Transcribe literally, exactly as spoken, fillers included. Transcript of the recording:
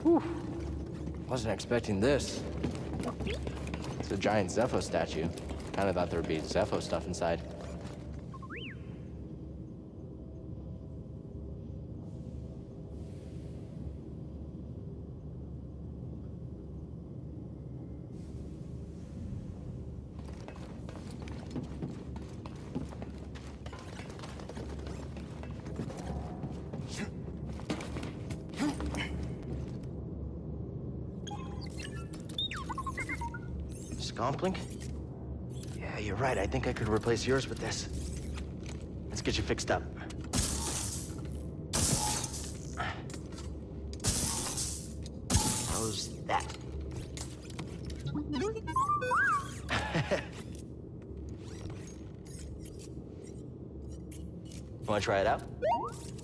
Whew. Wasn't expecting this. It's a giant Zepho statue. Kinda thought there would be Zepho stuff inside. Scomplink? Yeah, you're right. I think I could replace yours with this. Let's get you fixed up. How's that? Want to try it out?